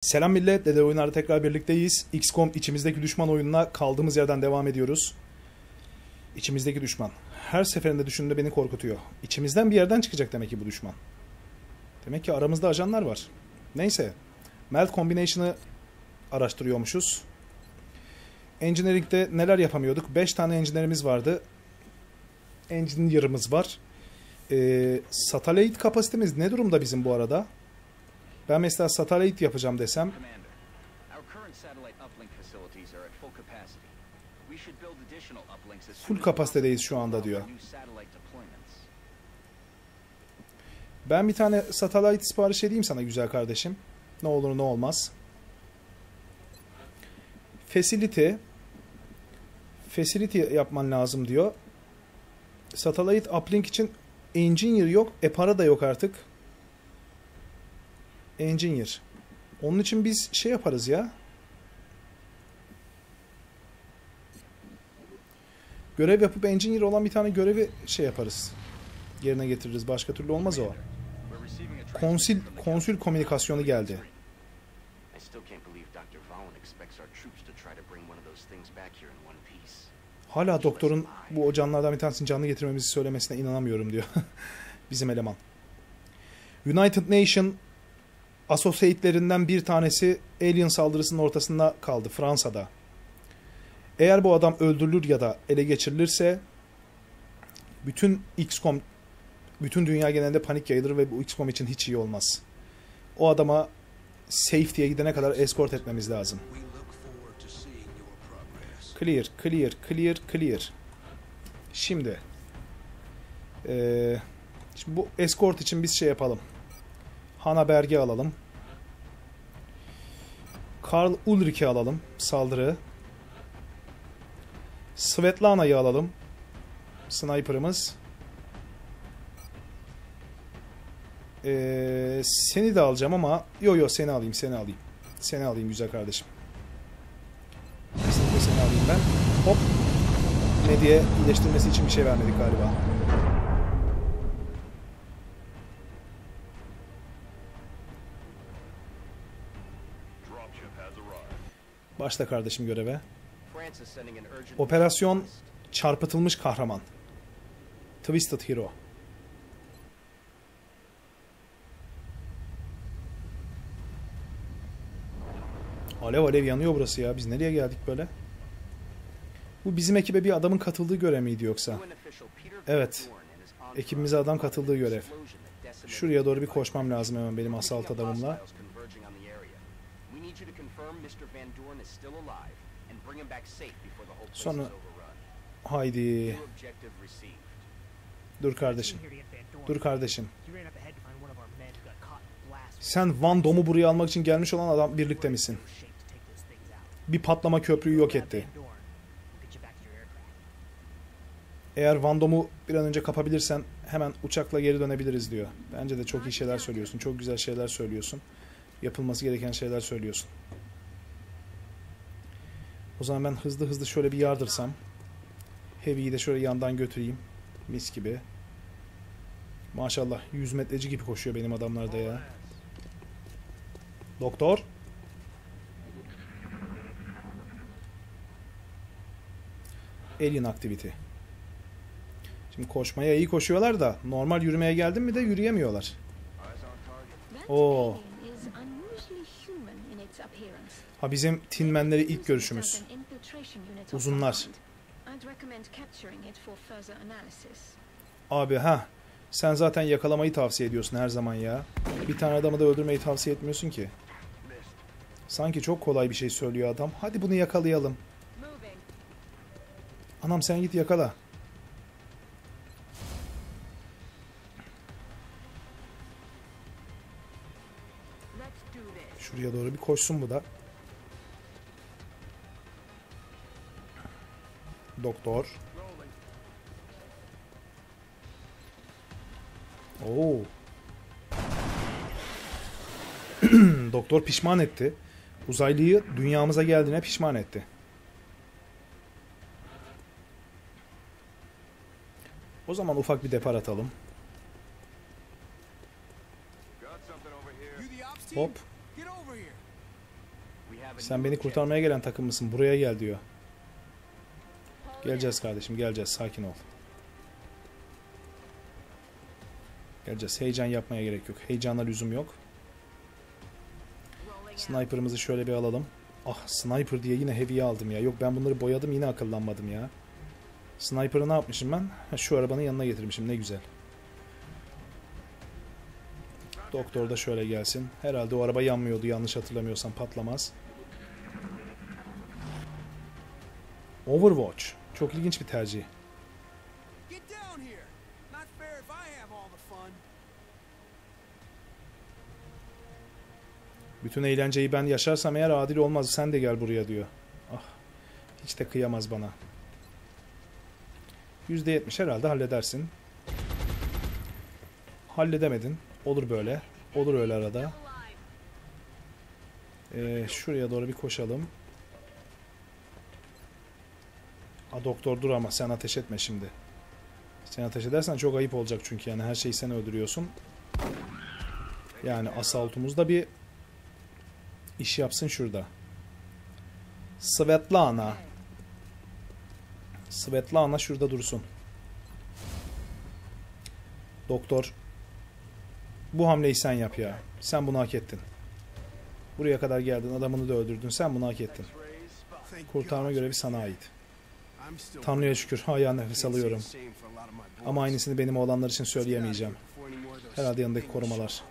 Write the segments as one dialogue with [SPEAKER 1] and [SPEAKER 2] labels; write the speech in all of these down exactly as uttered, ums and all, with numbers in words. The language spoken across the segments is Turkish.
[SPEAKER 1] Selam millet, Dede Oyunlar'da tekrar birlikteyiz. X COM içimizdeki düşman oyununa kaldığımız yerden devam ediyoruz. İçimizdeki düşman. Her seferinde düşündüğümde beni korkutuyor. İçimizden bir yerden çıkacak demek ki bu düşman. Demek ki aramızda ajanlar var. Neyse. Melt Combination'ı araştırıyormuşuz. Engineering'de neler yapamıyorduk? beş tane engineer'imiz vardı. Engineer'ımız var. Ee, satellite kapasitemiz ne durumda bizim bu arada? Ben mesela satellite yapacağım desem. Full kapasitedeyiz şu anda diyor. Ben bir tane satellite sipariş edeyim sana güzel kardeşim. Ne olur ne olmaz. Facility. Facility yapman lazım diyor. Satellite uplink için engineer yok. E para da yok artık. Engineer. Onun için biz şey yaparız ya. Görev yapıp engineer olan bir tane görevi şey yaparız. Yerine getiririz. Başka türlü olmaz o. Konsil, konsül komünikasyonu geldi. Hala doktorun bu ocanlardan bir tanesini canlı getirmemizi söylemesine inanamıyorum diyor. Bizim eleman. United Nation Associate'lerinden bir tanesi Alien saldırısının ortasında kaldı Fransa'da. Eğer bu adam öldürülür ya da ele geçirilirse bütün X COM, bütün dünya genelinde panik yayılır ve bu X COM için hiç iyi olmaz. O adama safety'ye gidene kadar escort etmemiz lazım. Clear, clear, clear, clear. Şimdi, ee, şimdi bu escort için biz şey yapalım. Hanna Berg'i alalım. Karl Ulrich'i alalım. Saldırı. Svetlana'yı alalım. Sniper'ımız. Ee, seni de alacağım ama yo yo seni alayım seni alayım. Seni alayım güzel kardeşim. Kesinlikle seni alayım ben. Hop. Ne diye iyileştirmesi için bir şey vermedik galiba. Başla kardeşim göreve. Operasyon Çarpıtılmış Kahraman. Twisted Hero. Alev alev yanıyor burası ya. Biz nereye geldik böyle? Bu bizim ekibe bir adamın katıldığı görev miydi yoksa? Evet. Ekibimize adam katıldığı görev. Şuraya doğru bir koşmam lazım hemen benim asalt adamımla. Sonra haydi. Dur kardeşim. Dur kardeşim. Sen Van Dom'u buraya almak için gelmiş olan adam birlikte misin? Bir patlama köprüyü yok etti. Eğer Van Dom'u bir an önce kapabilirsen hemen uçakla geri dönebiliriz diyor. Bence de çok iyi şeyler söylüyorsun. Çok güzel şeyler söylüyorsun. Yapılması gereken şeyler söylüyorsun. O zaman ben hızlı hızlı şöyle bir yardırsam. Heavy'yi de şöyle yandan götüreyim. Mis gibi. Maşallah yüz metreci gibi koşuyor benim adamlar da ya. Doktor. Alien Activity. Şimdi koşmaya iyi koşuyorlar da normal yürümeye geldim mi de yürüyemiyorlar. Oo. Ha bizim Tinmenleri ilk görüşümüz. Uzunlar. Abi ha. Sen zaten yakalamayı tavsiye ediyorsun her zaman ya. Bir tane adamı da öldürmeyi tavsiye etmiyorsun ki. Sanki çok kolay bir şey söylüyor adam. Hadi bunu yakalayalım. Anam sen git yakala. Şuraya doğru bir koşsun bu da. Doktor. Oo. Doktor pişman etti. Uzaylıyı dünyamıza geldiğine pişman etti. O zaman ufak bir depar atalım. Hop. Sen beni kurtarmaya gelen takım mısın? Buraya gel diyor. Geleceğiz kardeşim, geleceğiz. Sakin ol. Geleceğiz. Heyecan yapmaya gerek yok. Heyecana lüzum yok. Sniper'ımızı şöyle bir alalım. Ah, sniper diye yine heavy'yi aldım ya. Yok, ben bunları boyadım, yine akıllanmadım ya. Sniper'ı ne yapmışım ben? Ha, şu arabanın yanına getirmişim. Ne güzel. Doktor da şöyle gelsin. Herhalde o araba yanmıyordu, yanlış hatırlamıyorsam, patlamaz. Overwatch. Çok ilginç bir tercih. Bütün eğlenceyi ben yaşarsam eğer adil olmaz. Sen de gel buraya diyor. Ah, hiç de kıyamaz bana. yüzde yetmiş herhalde halledersin. Halledemedin. Olur böyle. Olur öyle arada. Ee, şuraya doğru bir koşalım. A, doktor dur ama sen ateş etme şimdi. Sen ateş edersen çok ayıp olacak çünkü yani her şeyi sen öldürüyorsun. Yani asaltumuzda bir iş yapsın şurada. Svetlana. Svetlana şurada dursun. Doktor, bu hamleyi sen yap ya. Sen bunu hak ettin. Buraya kadar geldin, adamını da öldürdün. Sen bunu hak ettin. Kurtarma görevi sana ait. Tanrı'ya şükür hala nefes alıyorum. Ama aynısını benim oğlanlar için söyleyemeyeceğim. Herhalde yanındaki korumalar.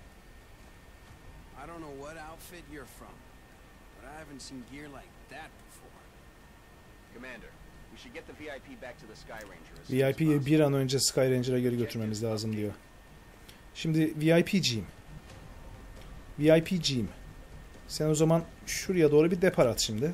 [SPEAKER 1] V I P'yi bir an önce Sky Ranger'a geri götürmemiz lazım diyor. Şimdi V I P'ciyim. V I P'ciyim. Sen o zaman şuraya doğru bir depar at şimdi.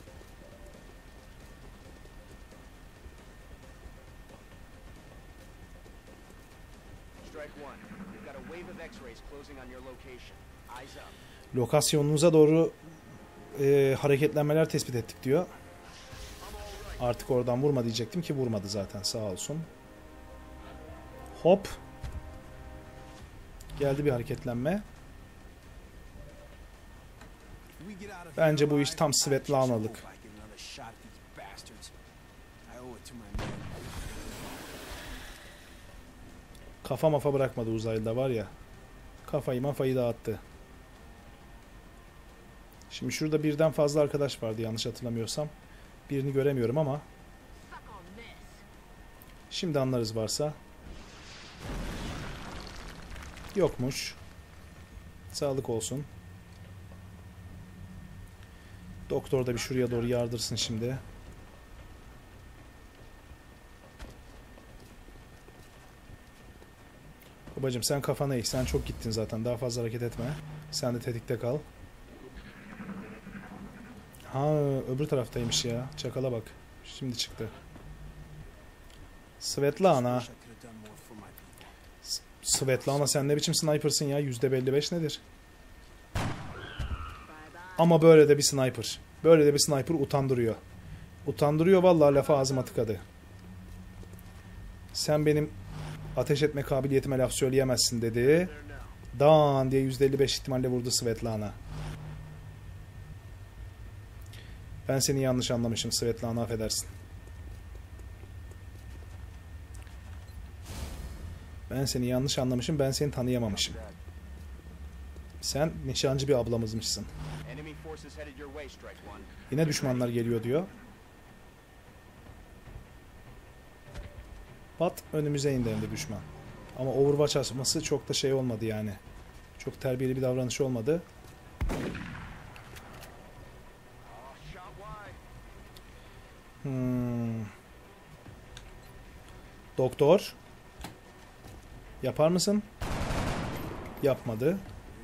[SPEAKER 1] Lokasyonunuza doğru e, hareketlenmeler tespit ettik diyor. Artık oradan vurma diyecektim ki vurmadı zaten, sağ olsun. Hop. Geldi bir hareketlenme. Bence bu iş tam Svetlana'lık. Kafa mafa bırakmadı uzaylıda var ya. Kafayı mafayı dağıttı. Şimdi şurada birden fazla arkadaş vardı yanlış hatırlamıyorsam. Birini göremiyorum ama. Şimdi anlarız varsa. Yokmuş. Sağlık olsun. Doktor da bir şuraya doğru yardırsın şimdi. Babacım sen kafana eğ. Sen çok gittin zaten. Daha fazla hareket etme. Sen de tetikte kal. Ha, öbür taraftaymış ya. Çakala bak. Şimdi çıktı. Svetlana. Svetlana sen ne biçim sniper'sın ya? yüzde elli beş nedir? Ama böyle de bir sniper. Böyle de bir sniper utandırıyor. Utandırıyor vallahi, lafı ağzıma tıkadı. Sen benim ateş etme kabiliyetime laf söyleyemezsin dedi. Dan diye yüzde elli beş ihtimalle vurdu Svetlana. Ben seni yanlış anlamışım Svetlana, affedersin. Ben seni yanlış anlamışım, ben seni tanıyamamışım. Sen nişancı bir ablamızmışsın. Yine düşmanlar geliyor diyor. Pat, önümüze indi hem de düşman. Ama Overwatch açması çok da şey olmadı yani. Çok terbiyeli bir davranış olmadı. Hmm. Doktor. Yapar mısın? Yapmadı.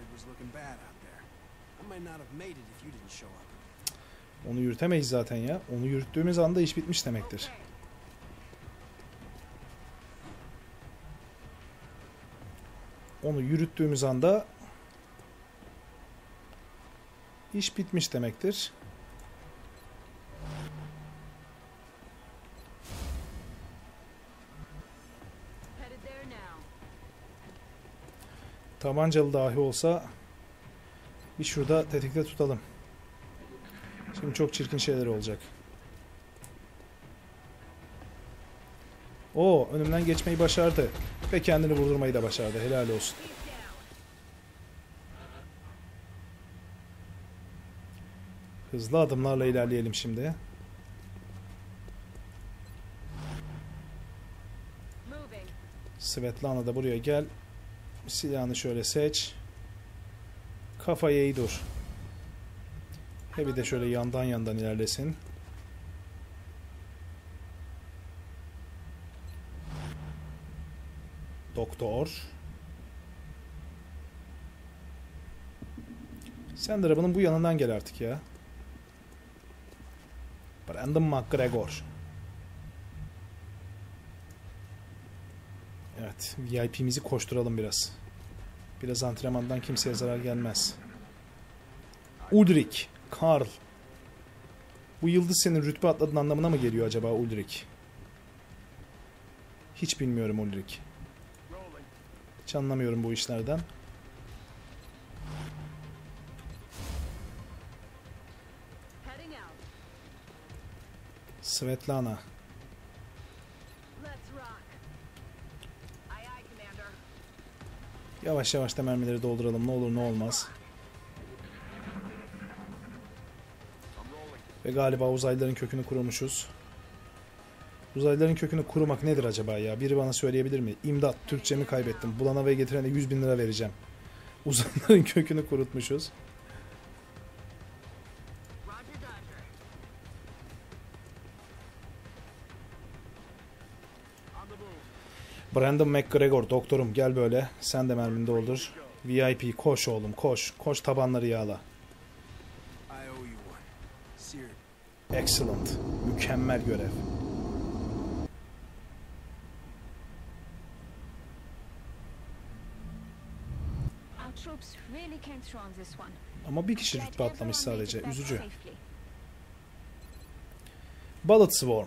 [SPEAKER 1] Onu yürütemeyiz zaten ya. Onu yürüttüğümüz anda iş bitmiş demektir. Onu yürüttüğümüz anda iş bitmiş demektir. Tabancalı dahi olsa bir şurada tetikte tutalım. Şimdi çok çirkin şeyler olacak. Oo, önümden geçmeyi başardı. Ve kendini vurdurmayı da başardı. Helal olsun. Hızlı adımlarla ilerleyelim şimdi. Svetlana da buraya gel. Silahını şöyle seç. Kafayı iyi dur. He bir de şöyle yandan yandan ilerlesin. Doktor. Sen de arabanın bu yanından gel artık ya. Brandon McGregor. Evet, V I P'mizi koşturalım biraz. Biraz antrenmandan kimseye zarar gelmez. Ulrich, Karl. Bu yıldız senin rütbe atladığın anlamına mı geliyor acaba Ulrich? Hiç bilmiyorum Ulrich. Hiç anlamıyorum bu işlerden. Svetlana. Yavaş yavaş da mermileri dolduralım. Ne olur ne olmaz. Ve galiba uzaylıların kökünü kurumuşuz. Uzaylıların kökünü kurumak nedir acaba ya? Biri bana söyleyebilir mi? İmdat, Türkçemi kaybettim. Bulana ve getirene yüz bin lira vereceğim. Uzaylıların kökünü kurutmuşuz. Brandon McGregor, doktorum gel böyle. Sen de mermini doldur. V I P koş oğlum koş. Koş tabanları yağla. Excellent. Mükemmel görev. Ama bir kişi rütbe atlamış sadece. Üzücü. Bullet Swarm.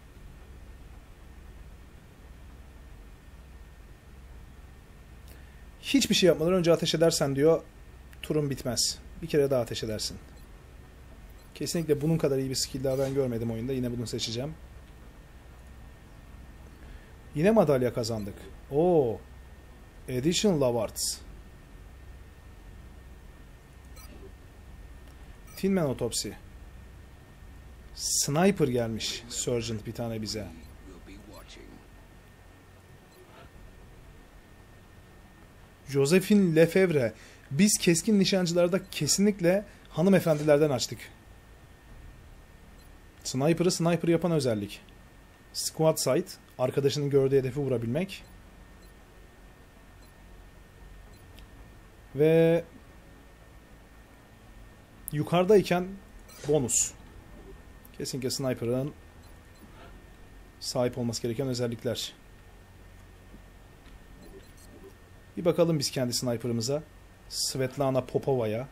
[SPEAKER 1] Hiçbir şey yapmadan önce ateş edersen diyor, turun bitmez. Bir kere daha ateş edersin. Kesinlikle bunun kadar iyi bir skill daha ben görmedim oyunda. Yine bunu seçeceğim. Yine madalya kazandık. Oo. Additional Awards. Tin Man Autopsy. Sniper gelmiş. Sergeant bir tane bize. Josephine Lefevre. Biz keskin nişancılarda kesinlikle hanımefendilerden açtık. Sniper'ı sniper yapan özellik. Squad sight. Arkadaşının gördüğü hedefi vurabilmek. Ve yukarıdayken bonus. Kesinlikle sniper'ın sahip olması gereken özellikler. Bir bakalım biz kendi sniper'ımıza. Svetlana Popova'ya.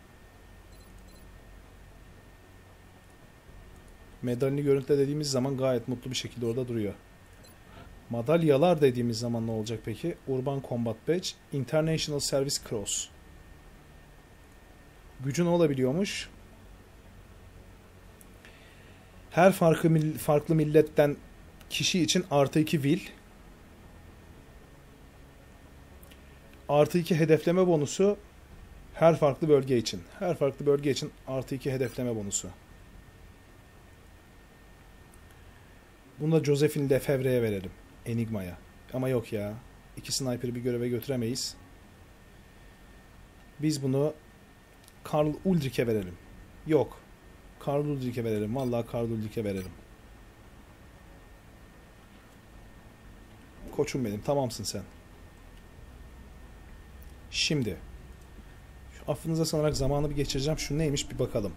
[SPEAKER 1] Medalini görüntüle dediğimiz zaman gayet mutlu bir şekilde orada duruyor. Madalyalar dediğimiz zaman ne olacak peki? Urban Combat Badge, International Service Cross. Gücü ne olabiliyormuş? Her farklı, farklı milletten kişi için artı iki will. Artı iki hedefleme bonusu her farklı bölge için. Her farklı bölge için artı iki hedefleme bonusu. Bunu da Josephine Lefevre'ye verelim. Enigma'ya. Ama yok ya. İki sniper'ı bir göreve götüremeyiz. Biz bunu Karl Ulrich'e verelim. Yok. Karl Ulrich'e verelim. Vallahi Karl Ulrich'e verelim. Koçum benim. Tamamsın sen. Şimdi. Şu affınıza sanarak zamanı bir geçireceğim. Şu neymiş bir bakalım.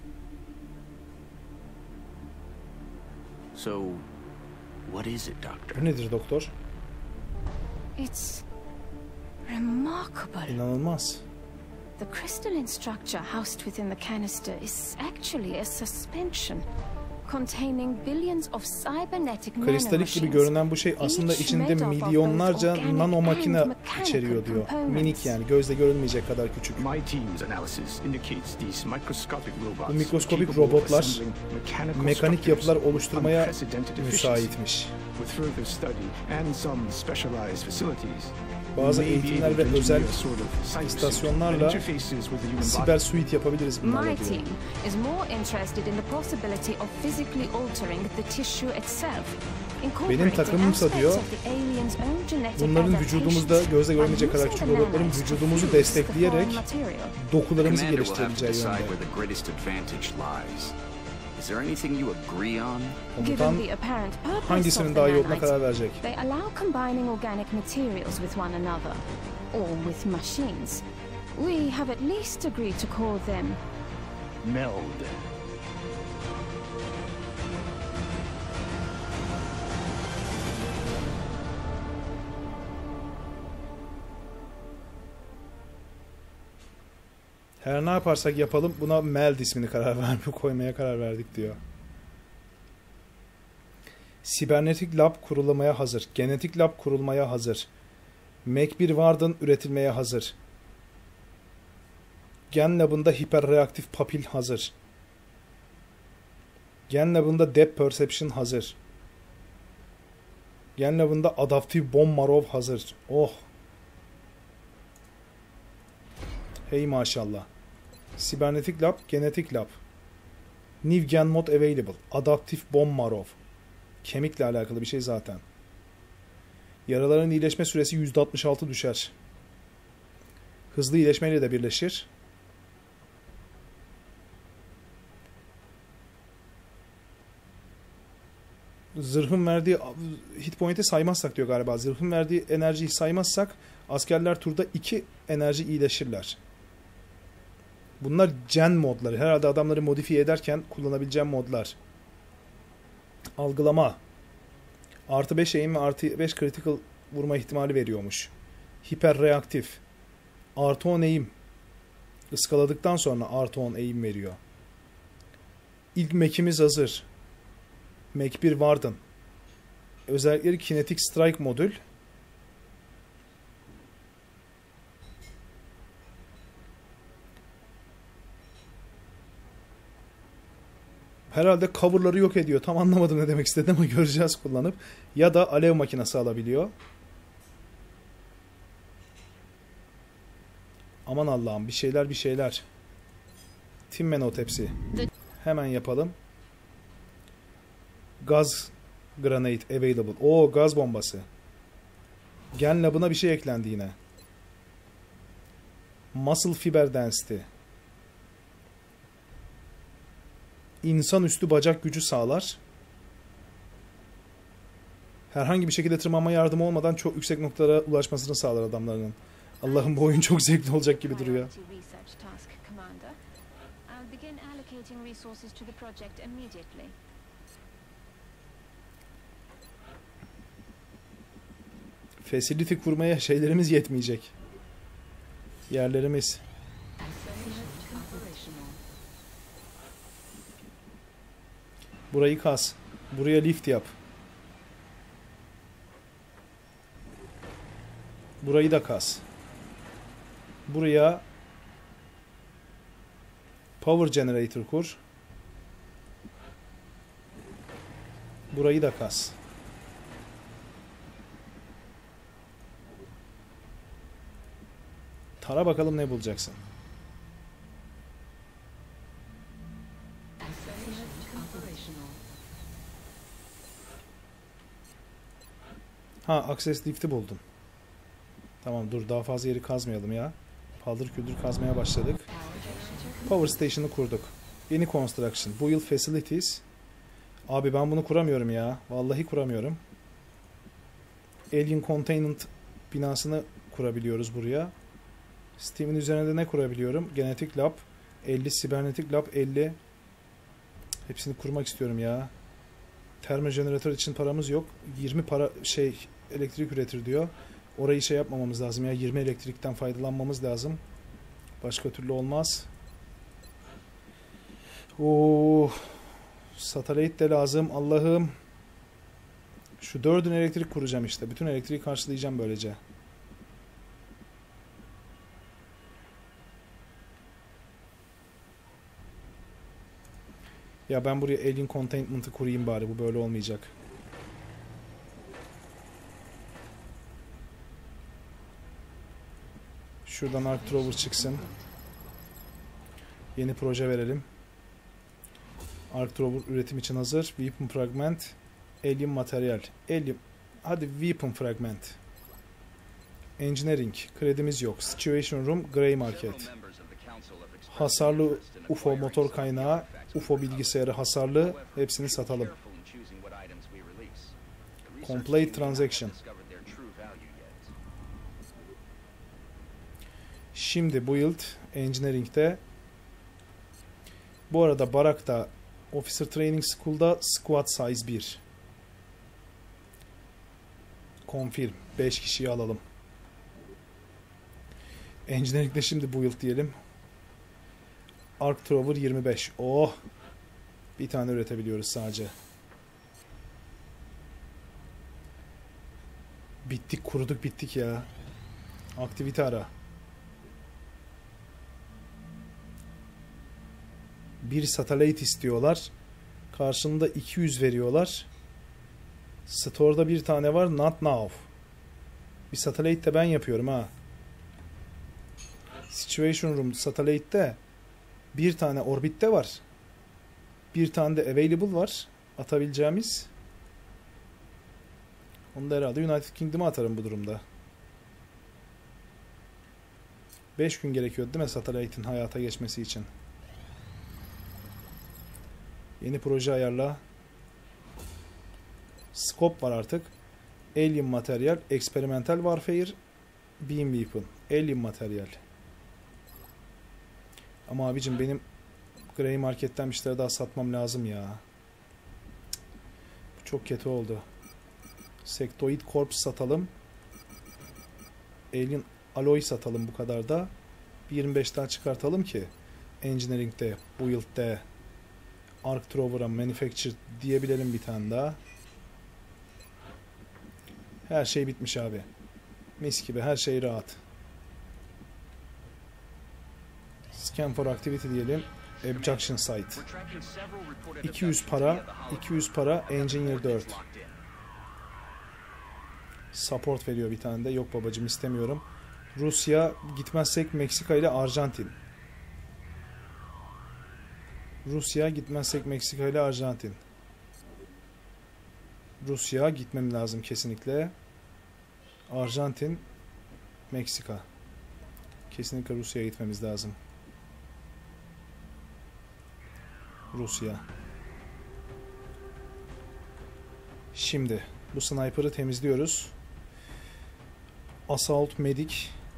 [SPEAKER 2] So, what is it, Doctor?
[SPEAKER 1] Bu nedir doktor?
[SPEAKER 3] It's remarkable.
[SPEAKER 1] İnanılmaz.
[SPEAKER 3] The crystalline structure housed within the canister is actually a suspension containing billions of cybernetic
[SPEAKER 1] Kristalik gibi görünen bu şey aslında içinde milyonlarca nano makine içeriyor diyor. Minik yani gözle görülmeyecek kadar küçük. Bu mikroskopik robotlar mekanik yapılar oluşturmaya müsaitmiş. Bazı eğitimler ve özel istasyonlarla siber suite yapabiliriz bunlarla diyor. Benim takımımsa diyor, bunların vücudumuzda gözle görmeyecek kadar küçük robotların vücudumuzu destekleyerek dokularımızı geliştirebileceği yönde. Komutan hangisinin daha iyi olduğuna karar verecek.
[SPEAKER 2] Meld.
[SPEAKER 1] Her ne yaparsak yapalım buna Meld ismini karar vermeye koymaya karar verdik diyor. Sibernetik lab kurulmaya hazır. Genetik lab kurulmaya hazır. Mac bir Warden üretilmeye hazır. Gen labında hiperreaktif papil hazır. Gen labında depth perception hazır. Gen labında adaptif bomb marov hazır. Oh. Hey maşallah. Sibernetik lab, genetik lab. New gen mod available. Adaptif bomb marov. Kemikle alakalı bir şey zaten. Yaraların iyileşme süresi yüzde altmış altı düşer. Hızlı iyileşmeyle de birleşir. Zırhın verdiği hit point'i saymazsak diyor galiba. Zırhın verdiği enerjiyi saymazsak askerler turda iki enerji iyileşirler. Bunlar gen modları. Herhalde adamları modifiye ederken kullanabileceğim modlar. Algılama. Artı beş aim ve artı beş critical vurma ihtimali veriyormuş. Hiperreaktif. Artı on aim. Iskaladıktan sonra artı on aim veriyor. İlk Mac'imiz hazır. Mac bir Warden. Özellikleri Kinetic Strike modül. Herhalde cover'ları yok ediyor. Tam anlamadım ne demek istediğini ama göreceğiz kullanıp. Ya da alev makinesi alabiliyor. Aman Allah'ım bir şeyler bir şeyler. Timmenot hepsi. Hemen yapalım. Gaz grenade available. Oo gaz bombası. Gen labına bir şey eklendi yine. Muscle fiber density. İnsanüstü bacak gücü sağlar. Herhangi bir şekilde tırmanma yardımı olmadan çok yüksek noktalara ulaşmasını sağlar adamlarının. Allah'ım bu oyun çok zevkli olacak gibi duruyor. Facility kurmaya şeylerimiz yetmeyecek. Yerlerimiz. Burayı kas. Buraya lift yap. Burayı da kas. Buraya power generator kur. Burayı da kas. Tara bakalım ne bulacaksın. Ha, access lift'i buldum. Tamam dur daha fazla yeri kazmayalım ya. Paldır küldür kazmaya başladık. Power station'ı kurduk. Yeni construction. Build facilities. Abi ben bunu kuramıyorum ya. Vallahi kuramıyorum. Alien containment binasını kurabiliyoruz buraya. Steam'in üzerinde ne kurabiliyorum? Genetik lab. elli sibernetik lab. elli. Hepsini kurmak istiyorum ya. Termojeneratör için paramız yok. yirmi para şey elektrik üretir diyor. Orayı şey yapmamamız lazım ya. yirmi elektrikten faydalanmamız lazım. Başka türlü olmaz. Oo. Satellite de lazım. Allah'ım. Şu dördün elektrik kuracağım işte. Bütün elektriği karşılayacağım böylece. Ya ben buraya Alien Containment'ı kurayım bari. Bu böyle olmayacak. Şuradan Arc Trover çıksın. Yeni proje verelim. Arc Trover üretim için hazır. Weapon Fragment. Alien Materyal. Alien. Hadi Weapon Fragment. Engineering. Kredimiz yok. Situation Room. Grey Market. Hasarlı U F O motor kaynağı. U F O bilgisayarı hasarlı. Hepsini satalım. Complete Transaction. Şimdi Build. Engineering'de. Bu arada Barak'ta Officer Training School'da Squad Size bir. Confirm. beş kişiyi alalım. Engineering'de şimdi Build diyelim. Arc Trover yirmi beş. Oh! Bir tane üretebiliyoruz sadece. Bittik, kuruduk bittik ya. Aktivite ara. Bir satellite istiyorlar. Karşında iki yüz veriyorlar. Store'da bir tane var. Not now. Bir satellite de ben yapıyorum ha. Situation Room satellite'de bir tane orbitte var. Bir tane de available var. Atabileceğimiz. Onu da herhalde United Kingdom'a atarım bu durumda. beş gün gerekiyordu değil mi satellite'in hayata geçmesi için? Yeni proje ayarla. Scope var artık. Alien Materyal, Experimental Warfare, Beam Weapon. Alien Materyal. Ama abicim benim Grey Market'ten bir şeyler daha satmam lazım ya. Bu çok kötü oldu. Sectoid Corps satalım. Alien Alloy satalım bu kadar da. yirmi beşten çıkartalım ki Engineering'de, Build'de, Arc Trover'a Manufacture diyebilelim bir tane daha. Her şey bitmiş abi. Mis gibi her şey rahat. Scan for Activity diyelim. Abduction Site. iki yüz para. iki yüz para. Engineer dört. Support veriyor bir tane de. Yok babacım istemiyorum. Rusya gitmezsek Meksika ile Arjantin. Rusya gitmezsek Meksika ile Arjantin. Rusya gitmem lazım kesinlikle. Arjantin, Meksika. Kesinlikle Rusya'ya gitmemiz lazım. Rusya. Şimdi bu sniper'ı temizliyoruz. Assault Medic.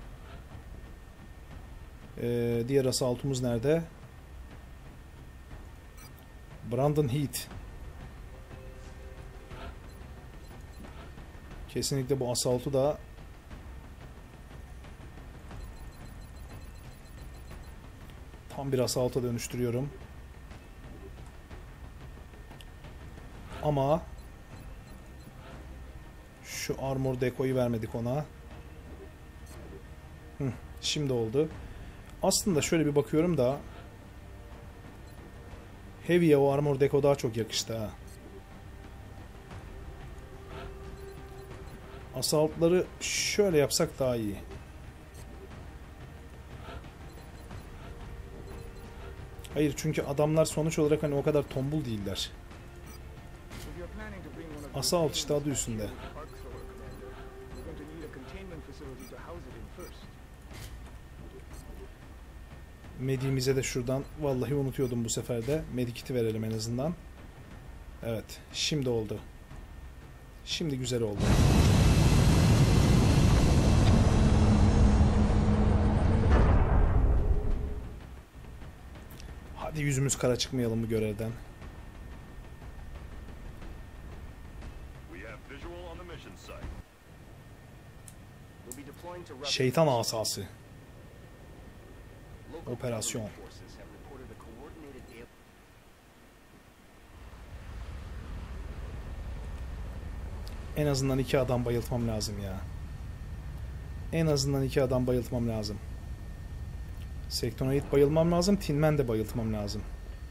[SPEAKER 1] Ee, diğer assault'umuz nerede? Brandon Heath. Kesinlikle bu assault'u da tam bir assault'a dönüştürüyorum. Ama şu armor decoy'u vermedik ona. Hı, şimdi oldu. Aslında şöyle bir bakıyorum da Heavy'ye o armor deco daha çok yakıştı ha. Assault'ları şöyle yapsak daha iyi. Hayır çünkü adamlar sonuç olarak hani o kadar tombul değiller. Assault işte adı üstünde. Medik'imize de şuradan vallahi unutuyordum bu sefer de. Medikit'i verelim en azından. Evet. Şimdi oldu. Şimdi güzel oldu. Hadi yüzümüz kara çıkmayalım bu görevden. Şeytan asası. Operasyon. En azından iki adam bayıltmam lazım ya. En azından iki adam bayıltmam lazım. Sektonoid bayılmam lazım. Tin Man de bayıltmam lazım.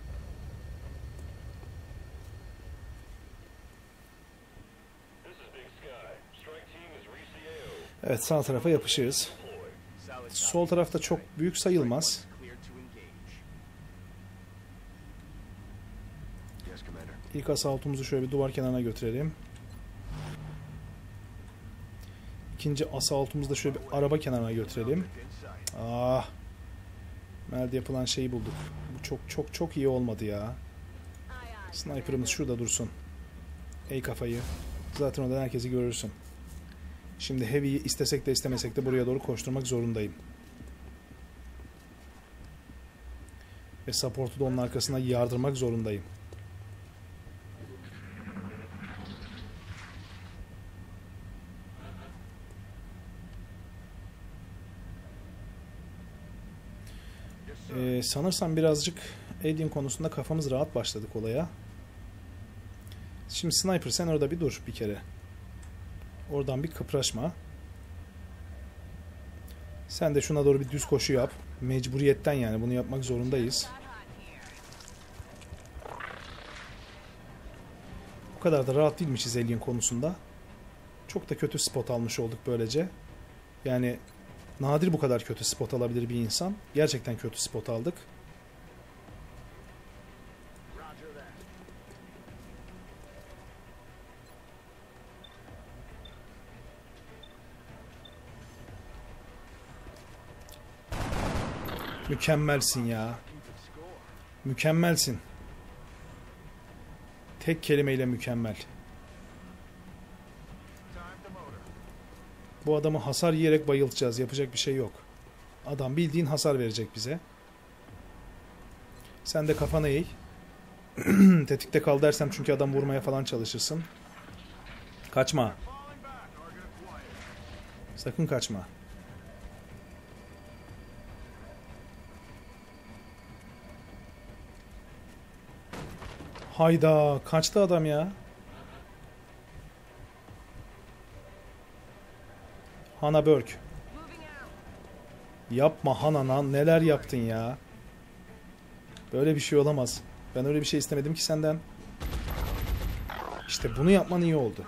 [SPEAKER 1] Evet, sağ tarafa yapışırız. Sol tarafta çok büyük sayılmaz. İlk asaltımızı şöyle bir duvar kenarına götürelim. İkinci asaltımızı da şöyle bir araba kenarına götürelim. Ah. Melde yapılan şeyi bulduk. Bu çok çok çok iyi olmadı ya. Sniper'ımız şurada dursun. Ey kafayı. Zaten oradan herkesi görürsün. Şimdi Heavy'yi istesek de istemesek de buraya doğru koşturmak zorundayım. Ve support'u da onun arkasına yardırmak zorundayım. Ee, sanırsam birazcık Alien konusunda kafamız rahat başladık olaya. Şimdi Sniper sen orada bir dur bir kere. Oradan bir kıpraşma. Sen de şuna doğru bir düz koşu yap. Mecburiyetten yani bunu yapmak zorundayız. Bu kadar da rahat değilmişiz Alien konusunda. Çok da kötü spot almış olduk böylece. Yani nadir bu kadar kötü spot alabilir bir insan. Gerçekten kötü spot aldık. Mükemmelsin ya. Mükemmelsin. Tek kelimeyle mükemmel. Bu adamı hasar yiyerek bayıltacağız. Yapacak bir şey yok. Adam bildiğin hasar verecek bize. Sen de kafana eğ. Tetikte kal dersem çünkü adam vurmaya falan çalışırsın. Kaçma. Sakın kaçma. Hayda, kaçtı adam ya. Hannah Burke. Yapma Hannah, neler yaptın ya. Böyle bir şey olamaz. Ben öyle bir şey istemedim ki senden. İşte bunu yapman iyi oldu.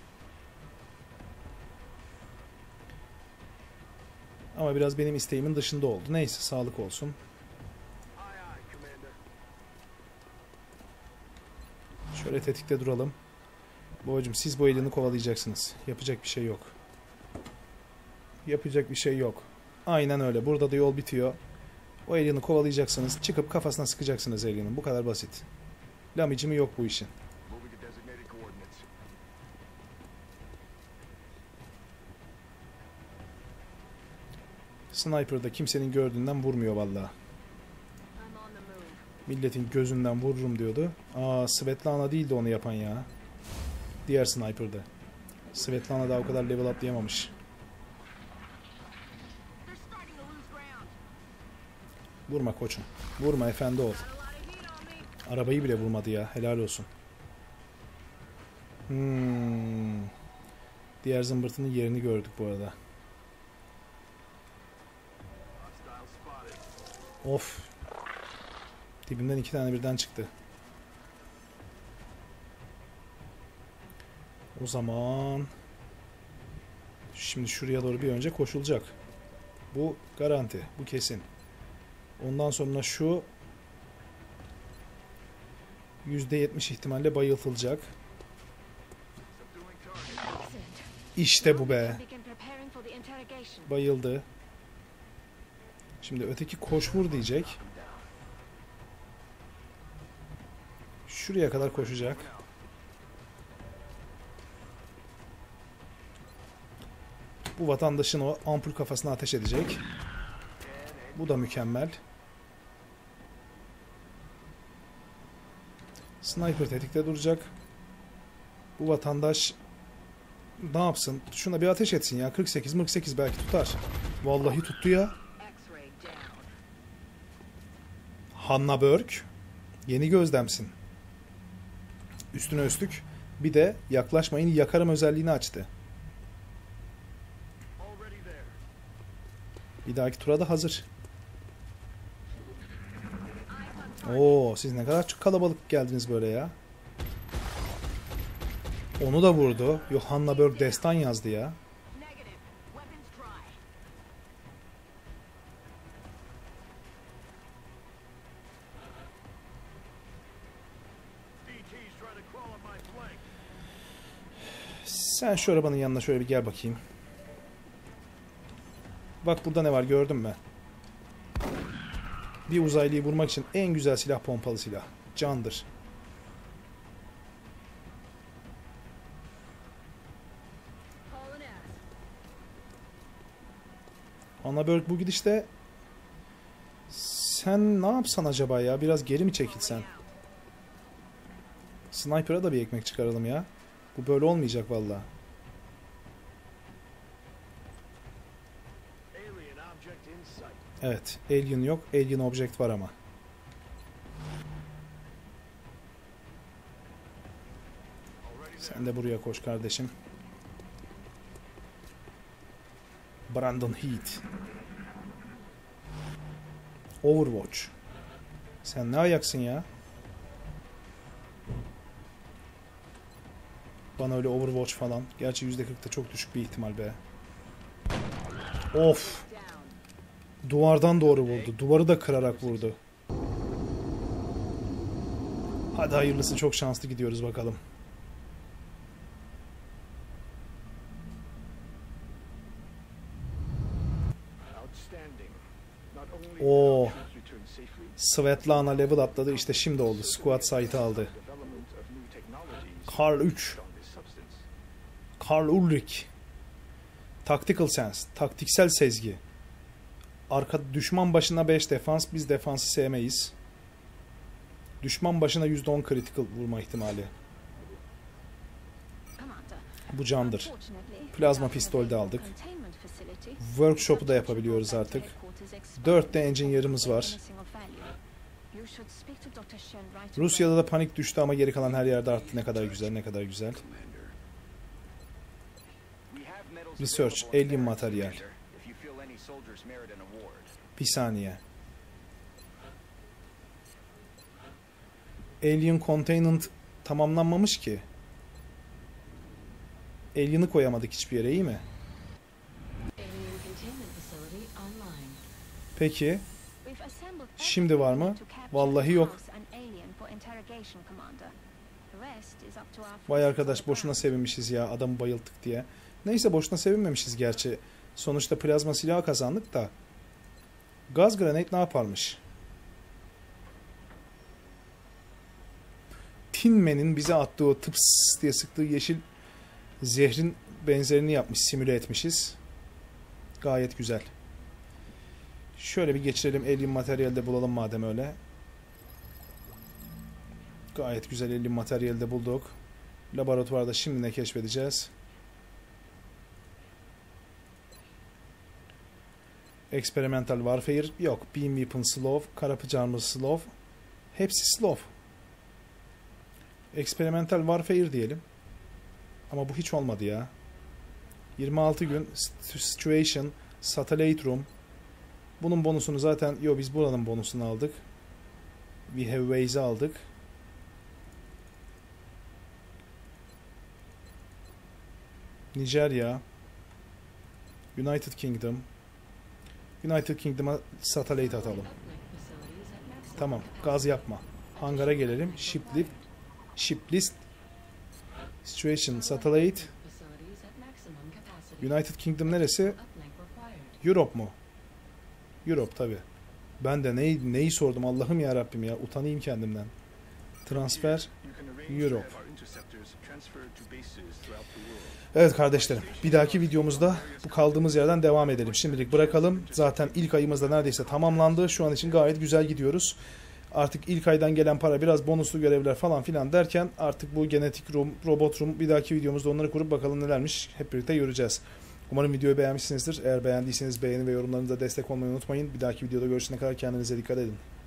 [SPEAKER 1] Ama biraz benim isteğimin dışında oldu. Neyse, sağlık olsun. Şöyle tetikte duralım. Babacım siz bu elini kovalayacaksınız. Yapacak bir şey yok. Yapacak bir şey yok. Aynen öyle. Burada da yol bitiyor. O alien'ı kovalayacaksınız. Çıkıp kafasına sıkacaksınız alien'ın. Bu kadar basit. Lamicimi yok bu işin. Sniper'da kimsenin gördüğünden vurmuyor vallahi. Milletin gözünden vururum diyordu. Aa, Svetlana değildi onu yapan ya. Diğer Sniper'da. Svetlana daha o kadar level atlayamamış. Vurma koçum. Vurma, efendi ol. Arabayı bile vurmadı ya. Helal olsun. Hmm. Diğer zımbırtının yerini gördük bu arada. Of. Dibimden iki tane birden çıktı. O zaman şimdi şuraya doğru bir önce koşulacak. Bu garanti. Bu kesin. Ondan sonra şu yüzde yetmiş ihtimalle bayıltılacak. İşte bu be. Bayıldı. Şimdi öteki koş vur diyecek. Şuraya kadar koşacak. Bu vatandaşın o ampul kafasına ateş edecek. Bu da mükemmel. Sniper tetikte duracak. Bu vatandaş ne yapsın? Şuna bir ateş etsin ya. kırk sekiz kırk sekiz belki tutar. Vallahi tuttu ya. Hannah Burke. Yeni gözlemsin. Üstüne üstlük Bir de yaklaşmayın yakarım özelliğini açtı. Bir dahaki tura da hazır. Oo, siz ne kadar çok kalabalık geldiniz böyle ya. Onu da vurdu. Johanna Berg destan yazdı ya. Sen şu arabanın yanına şöyle bir gel bakayım. Bak burada ne var gördün mü? Bir uzaylıyı vurmak için en güzel silah pompalı silah. Candır. Anna Berg bu gidişte sen ne yapsan acaba ya? Biraz geri mi çekilsen? Sniper'a da bir ekmek çıkaralım ya. Bu böyle olmayacak vallahi. Evet. Alien yok. Alien object var ama. Sen de buraya koş kardeşim. Brandon Heath. Overwatch. Sen ne ayaksın ya? Bana öyle Overwatch falan. Gerçi yüzde kırk da çok düşük bir ihtimal be. Of. Duvardan doğru vurdu. Duvarı da kırarak vurdu. Hadi hayırlısı, çok şanslı gidiyoruz bakalım. Oo. Svetlana level atladı. İşte şimdi oldu. Squad site'ı aldı. Karl üç. Karl Ulrich. Tactical sense. Taktiksel sezgi. Arka düşman başına beş defans. Biz defansı sevmeyiz. Düşman başına yüzde on critical vurma ihtimali. Bu candır. Plazma pistol de aldık. Workshop'u da yapabiliyoruz artık. dört de engineer'ımız var. Rusya'da da panik düştü ama geri kalan her yerde arttı. Ne kadar güzel, ne kadar güzel. Research, alien materyal. Bir saniye. Alien Containment tamamlanmamış ki. Alien'ı koyamadık hiçbir yere, iyi mi? Peki. Şimdi var mı? Vallahi yok. Vay arkadaş, boşuna sevinmişiz ya adamı bayılttık diye. Neyse, boşuna sevinmemişiz gerçi. Sonuçta plazma silahı kazandık da. Gaz granate ne yaparmış? Tin Man'in bize attığı o tıps diye sıktığı yeşil zehrin benzerini yapmış, simüle etmişiz. Gayet güzel. Şöyle bir geçirelim, alien materyalde bulalım madem öyle. Gayet güzel alien materyalde bulduk. Laboratuvarda şimdi ne keşfedeceğiz? Experimental Warfare yok. Beam Weapon Slow, Karapıcı Armor Slow. Hepsi slow. Experimental Warfare diyelim. Ama bu hiç olmadı ya. yirmi altı gün Situation, Satellite Room. Bunun bonusunu zaten, yo biz buranın bonusunu aldık. We Have Ways'i aldık. Nijerya. United Kingdom. United Kingdom'a satellite atalım. Tamam, gaz yapma. Hangara gelelim. Ship lift. Ship list. Situation, satellite. United Kingdom neresi? Europe mu? Europe tabi. Ben de neyi, neyi sordum Allah'ım ya Rabbim ya. Utanayım kendimden. Transfer Europe. Evet kardeşlerim, bir dahaki videomuzda bu kaldığımız yerden devam edelim. Şimdilik bırakalım. Zaten ilk ayımız da neredeyse tamamlandı. Şu an için gayet güzel gidiyoruz. Artık ilk aydan gelen para, biraz bonuslu görevler falan filan derken artık bu genetik room, robot room, bir dahaki videomuzda onları kurup bakalım nelermiş hep birlikte göreceğiz. Umarım videoyu beğenmişsinizdir. Eğer beğendiyseniz beğeni ve yorumlarınıza destek olmayı unutmayın. Bir dahaki videoda görüşene kadar kendinize dikkat edin.